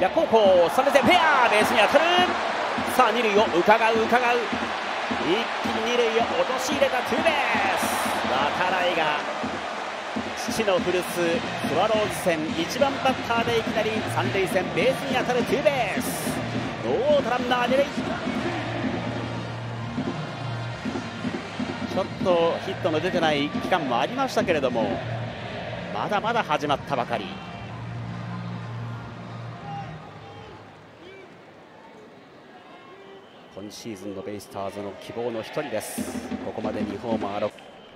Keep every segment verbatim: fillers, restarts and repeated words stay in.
逆方向さん塁線フェア、ベースに当たる。さあ二塁を伺う伺う、一気に二塁を陥れたツーベース。渡来が父の古巣スワローズ戦いちばんバッターでいきなり三塁線ベースに当たるツーベース。ノーアウトランナー二塁。ちょっとヒットの出てない期間もありましたけれども、まだまだ始まったばかり。今シーズンのベイスターズの希望の一人です。ここまでにホーマーろく、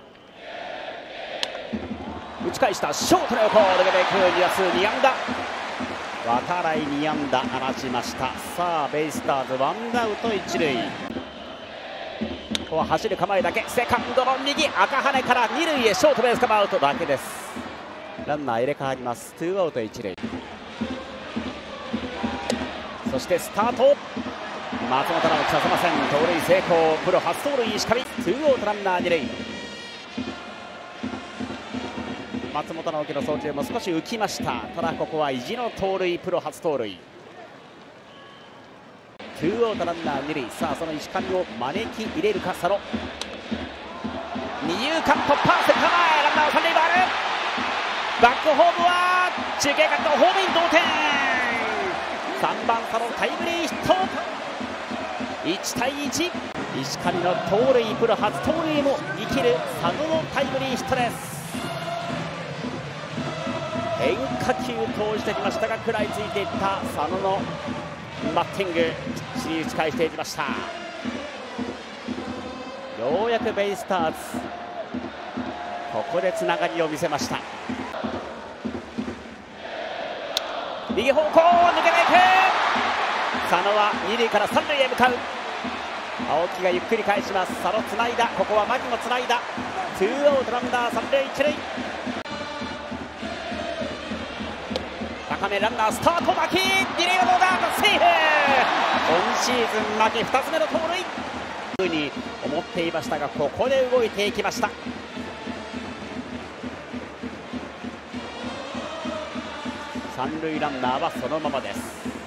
打ち返したショートの横抜けていく、に打数に安打。渡来に安打放ちました。さあベイスターズワンアウト一塁。ここは走る構えだけ、セカンドの右赤羽から二塁へショートベースカムアウトだけです。ランナー入れ替わります。ツーアウト一塁。そしてスタート、松本直樹させません。盗塁成功、プロ初盗塁石上。ツーアウトランナー二塁。松本直樹の送球も少し浮きました。ただここは意地の盗塁、プロ初盗塁。ツーアウトランナー二塁。さあその石上を招き入れるか佐野。二遊間突破、センター前、ランナーを三塁回る。バックホームは中継カット、ホームイン、同点。さんばん佐野タイムリーヒット。いちたいいち。石上の盗塁、プロ初盗塁も生きる佐野のタイムリーヒットです。変化球投じてきましたが食らいついていった佐野のバッティング、きっちり打ち返していきました。ようやくベイスターズここでつながりを見せました。右方向抜けていく。佐野は二塁から三塁へ向かう。青木がゆっくり返します。佐野つないだ、ここは牧もつないだ。ツーアウトランナー三塁一塁。高めランナースタート、牧、二塁はどうだ、セーフ。今シーズン牧ふたつめの盗塁というふうに思っていましたが、ここで動いていきました。三塁ランナーはそのままです。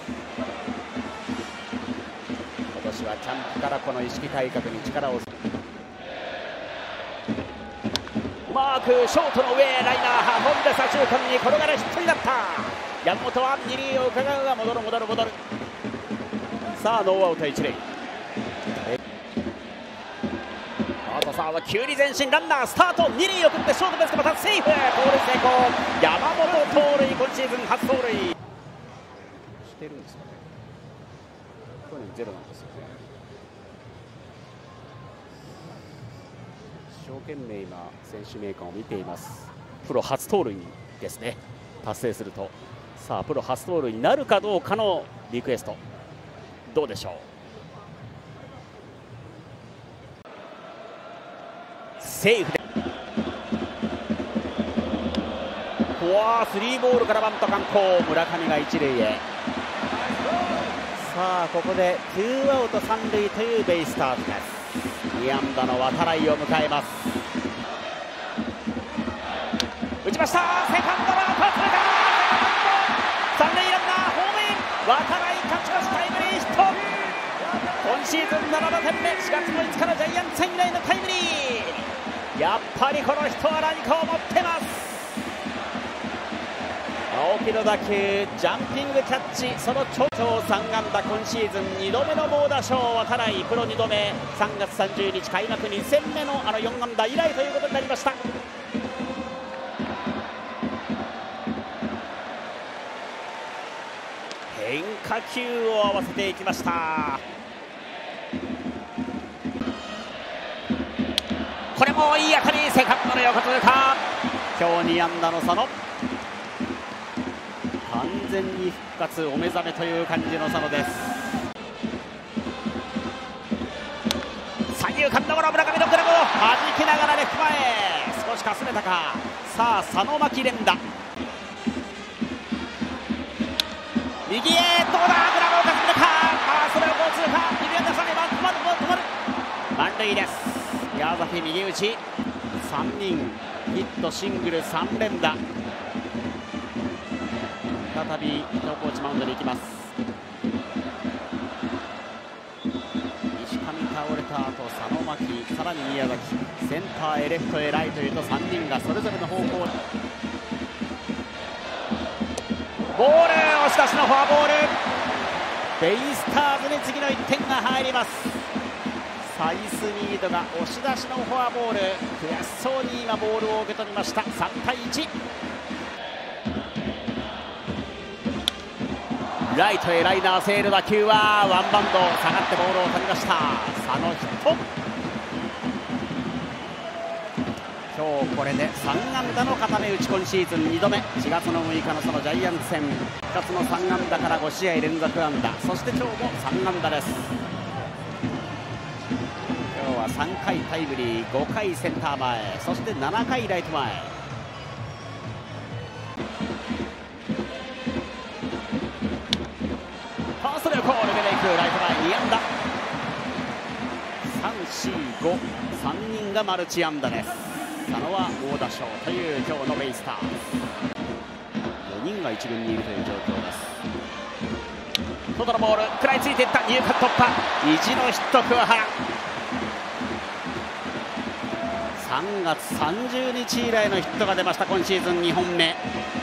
今年はキャンプからこの意識改革に力を、うまくショートの上、ライナー運んで左中間に転がるヒットになった。山本は二塁を伺うが戻る戻る戻る。さあノーアウト一塁。あとさあきゅうり前進、ランナースタート、二塁を送ってショートベースまたセーフ、盗塁成功。山本盗塁、今シーズン初盗塁してるんですかね。去年ゼロなんですよね。一生懸命今選手名鑑を見ています。プロ初盗塁ですね、達成すると。さあプロ初盗塁になるかどうかのリクエスト、どうでしょう。セーフで、フォアスリーボールからバント敢行、村上が一塁へ。さあここでツーアウト三塁というベイスターズです。に安打の渡来を迎えます。打ちました、セカンドのアウト、それから三塁ランナーホームイン、渡来勝ち越しタイムリーヒット。今シーズンななだてんめ、しがつのいつかのジャイアンツ戦以来のタイムリー。やっぱりこの人は何かを持ってます。青木の打球、ジャンピングキャッチ、その直長さん安打、今シーズンにどめの猛打賞、渡来プロにどめ、さんがつさんじゅうにち開幕に戦目のあのよん安打以来ということになりました。変化球を合わせていきました。これもいい当たり、セカンドの横通過。今日に安打の佐野、完全に復活、お目覚めという感じの佐野です。三遊間のゴロ、村上のグラブを弾きながらレフト前、少しかすめたか。さあ佐野牧連打、右へどうだ、グラブをかすめるか、あそれをこう通過、二塁ランナー三塁、止まる止まる満塁です。宮崎右打ち、さんにんヒット、シングルさん連打。 再び投コーチマウンドに行きます。石上倒れた後、佐野巻、さらに宮崎、センターへレフトへライトへとさんにんがそれぞれの方向。ボール、押し出しのフォアボール。ベイスターズに次のいってんが入ります。サイスニードが押し出しのフォアボール、悔しそうに今ボールを受け取りました。さんたいいち。ライトへライナーセール、打球はワンバウンド下がってボールを取りました。佐野ヒット。今日これでさん安打の固め打ち、今シーズンにどめ。しがつのむいかのそのジャイアンツ戦、ふたつのさん安打からご試合連続安打、そして今日もさん安打です。今日はさんかいタイムリー、ごかいセンター前、そしてななかいライト前。ファーストでこう抜けていく、ライト前に安打。さん、よん、ご、さんにんがマルチ安打です。佐野は猛打賞という今日のベイスターズ。よにんが一軍にいるという状況です。外のボール、食らいついていった、入間突破、意地のヒット、桑原。さんがつさんじゅうにち以来のヒットが出ました、今シーズンにほんめ。